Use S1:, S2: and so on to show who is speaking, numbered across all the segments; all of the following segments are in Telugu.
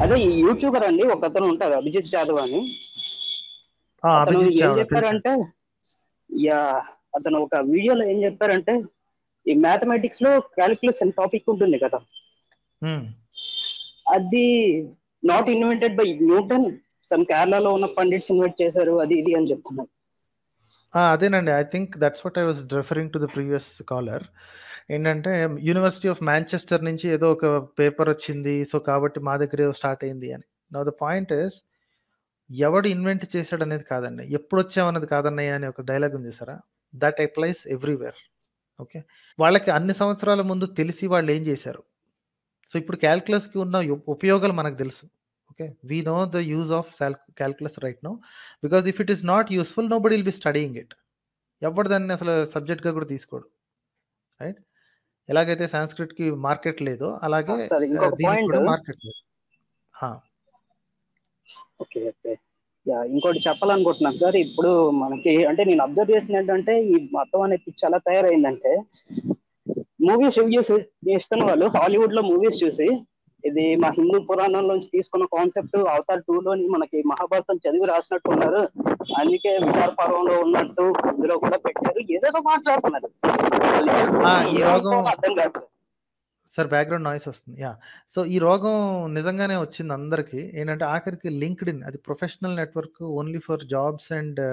S1: అదే ఈ యూట్యూబర్ అండి ఒక అతను ఉంటారు, అభిజిత్ యాదవ్ అని. అతను
S2: అభిజిత్
S1: ఏం
S2: చావ్లా తెలుసా?
S1: చెప్పారంటే, యా అతను ఒక వీడియోలో ఏం చెప్పారంటే, ఈ మ్యాథమెటిక్స్ లో క్యాలిక్యులస్ అని టాపిక్ ఉంటుంది కదా,
S2: ఉమ్.
S1: అది not invented by Newton, some కేరళలో ఉన్న పండిట్స్ ఇన్వెంట్ చేశారు, అది ఇది అని చెప్తున్నారు.
S2: అదేనండి, I think that's what I was referring to the previous caller. ఏంటంటే యూనివర్సిటీ ఆఫ్ మాంచెస్టర్ నుంచి ఏదో ఒక పేపర్ వచ్చింది, సో కాబట్టి మా దగ్గరే స్టార్ట్ అయింది అని. నౌ ద పాయింట్ ఇస్, ఎవడు ఇన్వెంట్ చేశాడు అనేది కాదండి, ఎప్పుడు వచ్చామన్నది కాదన్నయ్య అని ఒక డైలాగ్ ఉంది సారా, దట్ అప్లైస్ ఎవ్రీవేర్. ఓకే, వాళ్ళకి అన్ని సంవత్సరాల ముందు తెలిసి వాళ్ళు ఏం చేశారు. సో ఇప్పుడు క్యాల్కులస్కి ఉన్న ఉపయోగాలు మనకు తెలుసు. Okay, we know the use of calculus right no, because if it is not useful nobody will be studying it. ఎవడు దాన్ని అసలు సబ్జెక్ట్గా కూడా తీసుకోడు, రైట్? ఎలాగైతే సాంస్క్రిట్కి మార్కెట్ లేదో అలాగే
S1: సార్ ఇంకొక
S2: దీనికి
S1: పాయింట్,
S2: కూడా మార్కెట్ లేదు.
S1: ఓకే ఓకే, ఇంకోటి చెప్పాలనుకుంటున్నాను సార్. ఇప్పుడు మనకి అంటే నేను అబ్జర్వ్ చేసిన ఏంటంటే, ఈ మొత్తం అనే పిచ్చి ఎలా తయారైందంటే, మూవీస్ రివ్యూస్ చేస్తున్న వాళ్ళు హాలీవుడ్ లో మూవీస్ చూసి, ఇది మా హిందూ పురాణంలోంచి తీసుకున్న కాన్సెప్ట్, అవతార్ 2 లోని మనకి మహాభారతం చదివి రాసినట్టు ఉన్నారు, అందుకే విచార పర్వంలో ఉన్నట్టు ఇందులో కూడా పెట్టారు, ఏదేదో మాట్లాడుతున్నారు.
S2: ఈ రోగం
S1: అర్థం కాదు
S2: సార్, బ్యాక్గ్రౌండ్ నాయిస్ వస్తుంది. సో ఈ రోగం నిజంగానే వచ్చింది అందరికి. ఏంటంటే ఆఖరికి లింక్డ్ ఇన్, అది professional network only for jobs and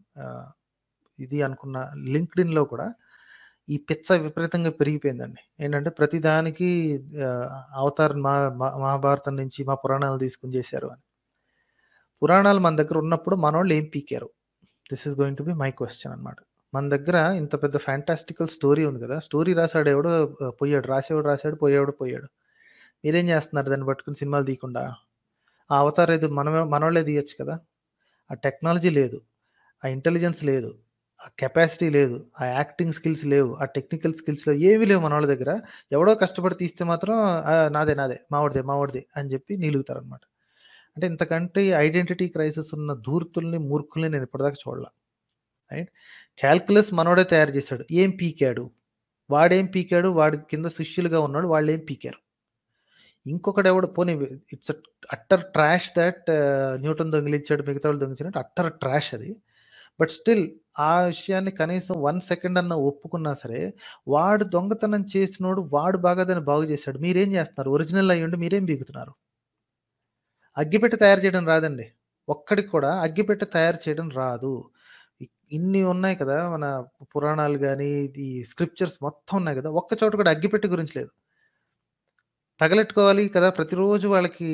S2: ఇది అనుకున్న లింక్డ్ ఇన్లో కూడా ఈ పిచ్చ విపరీతంగా పెరిగిపోయిందండి. ఏంటంటే ప్రతిదానికి అవతార్ మహాభారతం నుంచి మా పురాణాలు తీసుకుని చేశారు అని. పురాణాలు మన దగ్గర ఉన్నప్పుడు మనోళ్ళు ఏం పీకారు? This is going to be my question అనమాట. మన దగ్గర ఇంత పెద్ద ఫ్యాంటాస్టికల్ స్టోరీ ఉంది కదా, స్టోరీ రాసాడు ఎవడో పోయాడు, రాసేవాడు రాశాడు, పోయేవాడు పోయాడు. మీరేం చేస్తున్నారు దాన్ని పట్టుకుని సినిమాలు తీయకుండా? ఆ అవతార్ ఏదో మనోళ్ళే తీయచ్చు కదా. ఆ టెక్నాలజీ లేదు, ఆ ఇంటెలిజెన్స్ లేదు, ఆ కెపాసిటీ లేదు, ఆ యాక్టింగ్ స్కిల్స్ లేవు, ఆ టెక్నికల్ స్కిల్స్ లేవు, ఏవి లేవు మన వాళ్ళ దగ్గర. ఎవడో కష్టపడి తీస్తే మాత్రం నాదే మావాడిదే అని చెప్పి నిలుగుతారనమాట. అంటే ఇంతకంటే ఐడెంటిటీ క్రైసిస్ ఉన్న ధూర్తుల్ని, మూర్ఖుల్ని నేను ఇప్పటిదాకా చూడలా. రైట్? క్యాల్కులస్ మనోడే తయారు చేశాడు, ఏం పీకాడు? వాడేం పీకాడు? వాడి కింద శిష్యులుగా ఉన్నాడు, వాళ్ళు ఏం పీకారు? ఇంకొకటి ఎవడు పోనీ, it's utter trash that Newton దొంగిలించాడు, మిగతా వాళ్ళు దొంగిలించినట్టు అట్టర్ ట్రాష్ అది. బట్ స్టిల్ ఆ విషయాన్ని కనీసం 1 సెకండ్ అన్న ఒప్పుకున్నా సరే, వాడు దొంగతనం చేసినోడు వాడు బాగా దాన్ని బాగు చేశాడు, మీరేం చేస్తున్నారు? ఒరిజినల్ అయ్యుండి మీరేం బీగుతున్నారు? అగ్గిపెట్టి తయారు చేయడం రాదండి, ఒక్కడికి కూడా అగ్గిపెట్టి తయారు చేయడం రాదు. ఇన్ని ఉన్నాయి కదా మన పురాణాలు కానీ, ఈ స్క్రిప్చర్స్ మొత్తం ఉన్నాయి కదా, ఒక్క చోట కూడా అగ్గిపెట్టి గురించి లేదు. తగలెట్టుకోవాలి కదా ప్రతిరోజు వాళ్ళకి,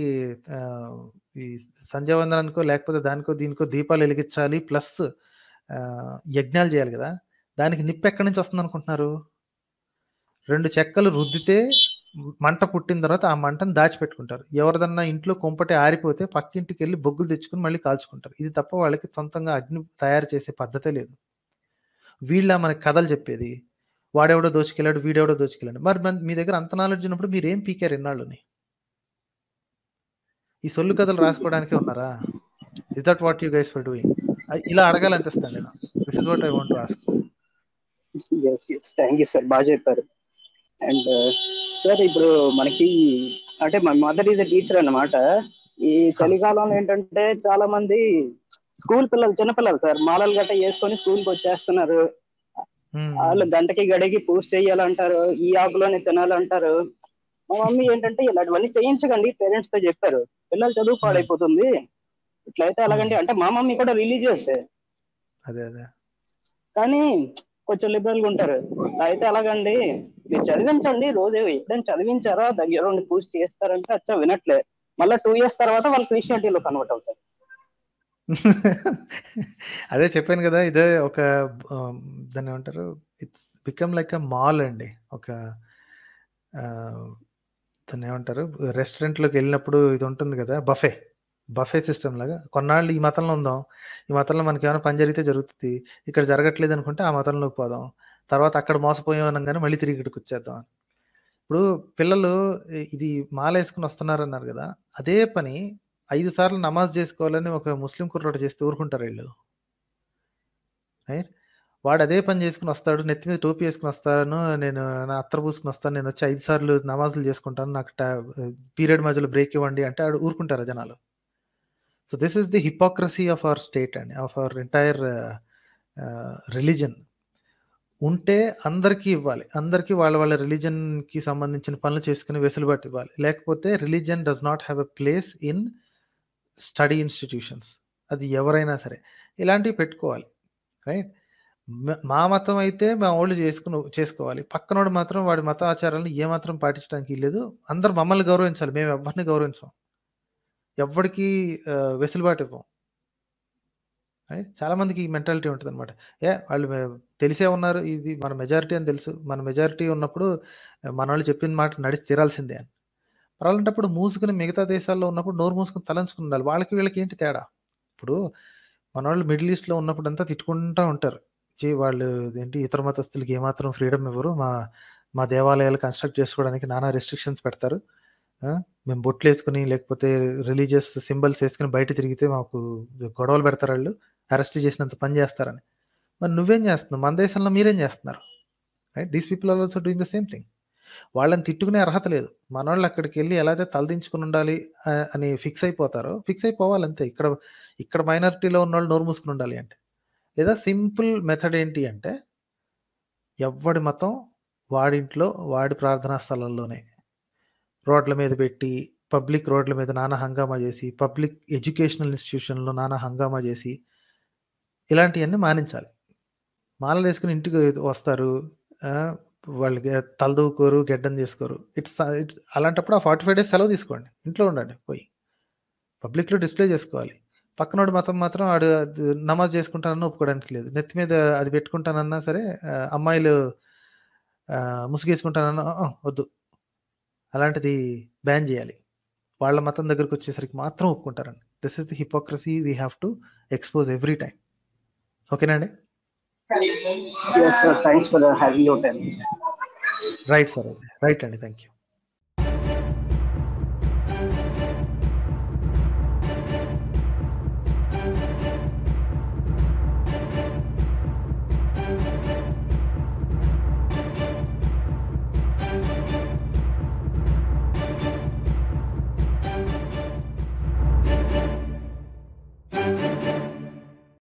S2: ఈ సంధ్యావందనానికో లేకపోతే దానికో దీనికో దీపాలు వెలిగించాలి, ప్లస్ యజ్ఞాలు చేయాలి కదా. దానికి నిప్పు ఎక్కడి నుంచి వస్తుంది అనుకుంటున్నారు? 2 చెక్కలు రుద్దితే మంట పుట్టిన తర్వాత ఆ మంటను దాచిపెట్టుకుంటారు. ఎవరిదన్నా ఇంట్లో కొంపటి ఆరిపోతే పక్కింటికి వెళ్ళి బొగ్గులు తెచ్చుకుని మళ్ళీ కాల్చుకుంటారు. ఇది తప్ప వాళ్ళకి సొంతంగా అగ్ని తయారు చేసే పద్ధతే లేదు. వీళ్ళ మనకి కథలు చెప్పేది, వాడెవడో దోచుకెళ్ళాడు, వీడెవడో దోచుకెళ్ళాడు. మరి మీ దగ్గర అంత నాలెడ్జ్ ఉన్నప్పుడు మీరు ఏం పీకారు ఎన్నాళ్ళుని? ఈ సొల్లు కథలు రాసుకోవడానికే ఉన్నారా? Is that what you guys for doing? ఇలా అడగాలనిపిస్తుంది నేను. This is what I want to ask.
S1: Thank you sir, బాగా చెప్పారు. అండ్ సార్ ఇప్పుడు మనకి అంటే మా మదర్ ఈజ్ టీచర్ అన్నమాట. ఈ చలికాలంలో ఏంటంటే చాలా మంది స్కూల్ పిల్లలు, చిన్నపిల్లలు సార్, మాలలు గట్ట వేసుకొని స్కూల్కి వచ్చేస్తున్నారు. వాళ్ళు గంటకి గడికి పూజ చేయాలంటారు, ఈ ఆకులోనే తినాలంటారు. మా మమ్మీ ఏంటంటే ఇలాంటివన్నీ చేయించకండి, పేరెంట్స్ తో చెప్పారు, పిల్లలు చదువు పాడైపోతుంది, ఇట్లయితే అలాగండి. అంటే మా మమ్మీ కూడా రిలీజియస్, కానీ కొంచెం లిబరల్ గా ఉంటారు. అయితే అలాగండి, మీరు చదివించండి, రోజు ఎప్పుడైనా చదివించారా, దగ్గర ఉండి పూజ చేస్తారంటే అచ్చా వినట్లే. మళ్ళీ 2 years తర్వాత వాళ్ళు క్రిస్టియానిటీలో కన్వర్ట్ అవుతారు.
S2: అదే చెప్పాను కదా, ఇదే ఒక దాన్ని ఏమంటారు, it's become like a mall అండి. ఒక దాన్ని ఏమంటారు, రెస్టారెంట్లోకి వెళ్ళినప్పుడు ఇది ఉంటుంది కదా, బఫే సిస్టమ్ లాగా. కొన్నాళ్ళు ఈ మతంలో ఉందాం, ఈ మతంలో మనకి ఏమైనా పని జరిగితే జరుగుతుంది, ఇక్కడ జరగట్లేదు అనుకుంటే ఆ మతంలోకి పోదాం, తర్వాత అక్కడ మోసపోయాం అనగానే మళ్ళీ తిరిగి ఇక్కడికి వచ్చేద్దాం. ఇప్పుడు పిల్లలు ఇది మాల వేసుకుని వస్తున్నారన్నారు కదా, అదే పని 5 సార్లు నమాజ్ చేసుకోవాలని ఒక ముస్లిం కుర్రాడు చేస్తే ఊరుకుంటారు వీళ్ళు? రైట్? వాడు అదే పని చేసుకుని వస్తాడు, నెత్తి మీద టోపీ వేసుకుని వస్తాను, నేను నా అత్తరు పూసుకుని వస్తాను, నేను వచ్చి 5 సార్లు నమాజులు చేసుకుంటాను, నాకు పీరియడ్ మధ్యలో బ్రేక్ ఇవ్వండి అంటే ఆడు ఊరుకుంటారా జనాలు? So this is the hypocrisy of our state అండి, ఆఫ్ అవర్ ఎంటైర్ రిలీజన్. ఉంటే అందరికీ ఇవ్వాలి, అందరికీ వాళ్ళ వాళ్ళ రిలీజన్కి సంబంధించిన పనులు చేసుకుని వెసులుబాటు ఇవ్వాలి. లేకపోతే religion does not have a place in study institutions. అది ఎవరైనా సరే ఇలాంటివి పెట్టుకోవాలి, రైట్? మా మతం అయితే మా వాళ్ళు చేసుకోవాలి, పక్కనోడు మాత్రం వాడి మత ఆచారాలను ఏమాత్రం పాటించడానికి లేదు. అందరు మమ్మల్ని గౌరవించాలి, మేము ఎవరిని గౌరవించాం, ఎవరికి వెసులుబాటు ఇవ్వం. చాలా మందికి ఈ మెంటాలిటీ ఉంటుంది అనమాట. వాళ్ళు తెలిసే ఉన్నారు, ఇది మన మెజారిటీ అని తెలుసు, మన మెజారిటీ ఉన్నప్పుడు మన వాళ్ళు చెప్పిన మాట నడిచి తీరాల్సిందే అని. అలాంటప్పుడు మూసుకుని మిగతా దేశాల్లో ఉన్నప్పుడు నోరు మూసుకుని తలంచుకుని ఉండాలి. వాళ్ళకి వీళ్ళకి ఏంటి తేడా? ఇప్పుడు మన వాళ్ళు మిడిల్ ఈస్ట్లో ఉన్నప్పుడు అంతా తిట్టుకుంటూ ఉంటారు, వాళ్ళు ఏంటి ఇతర మతస్థులకి ఏమాత్రం ఫ్రీడమ్ ఇవ్వరు, మా దేవాలయాలు కన్స్ట్రక్ట్ చేసుకోవడానికి నానా రెస్ట్రిక్షన్స్ పెడతారు, మేము బొట్లు వేసుకుని లేకపోతే రిలీజియస్ సింబల్స్ వేసుకుని బయట తిరిగితే మాకు గొడవలు పెడతారు, వాళ్ళు అరెస్ట్ చేసినంత పని చేస్తారని. మరి నువ్వేం చేస్తున్నావు? మన దేశంలో మీరేం చేస్తున్నారు? Right, these people are also doing the same thing. వాళ్ళని తిట్టుకునే అర్హత లేదు. మన వాళ్ళు అక్కడికి వెళ్ళి ఎలా అయితే తలదించుకుని ఉండాలి అని ఫిక్స్ అయిపోతారో ఫిక్స్ అయిపోవాలి అంతే. ఇక్కడ మైనారిటీలో ఉన్న వాళ్ళు నోరు మూసుకుని ఉండాలి అంటే. లేదా సింపుల్ మెథడ్ ఏంటి అంటే, ఎవడి మతం వాడింట్లో వాడి ప్రార్థనా స్థలంలోనే రోడ్ల మీద పెట్టి, పబ్లిక్ రోడ్ల మీద నానా హంగామా చేసి, పబ్లిక్ ఎడ్యుకేషనల్ ఇన్స్టిట్యూషన్లో నానా హంగామా చేసి, ఇలాంటివన్నీ మానించాలి. మాలలు వేసుకుని ఇంటికి వస్తారు, వాళ్ళకి తలదూకోరు, గెడ్డం చేసుకోరు. ఇట్స్ అలాంటప్పుడు ఆ 45 days సెలవు తీసుకోండి, ఇంట్లో ఉండండి, పోయి పబ్లిక్లో డిస్ప్లే చేసుకోవాలి. పక్కనోడు మతం మాత్రం ఆడు నమాజ్ చేసుకుంటానన్నా ఒప్పుకోవడానికి లేదు, నెత్తి మీద అది పెట్టుకుంటానన్నా సరే, అమ్మాయిలు ముసుగేసుకుంటానన్నా వద్దు, అలాంటిది బ్యాన్ చేయాలి. వాళ్ళ మతం దగ్గరకు వచ్చేసరికి మాత్రం ఒప్పుకుంటారండి. This is the hypocrisy we have to expose every time. ఓకేనండి?
S1: Yes, sir. Thanks for having your time.
S2: Right sir, right అండి, థ్యాంక్ యూ.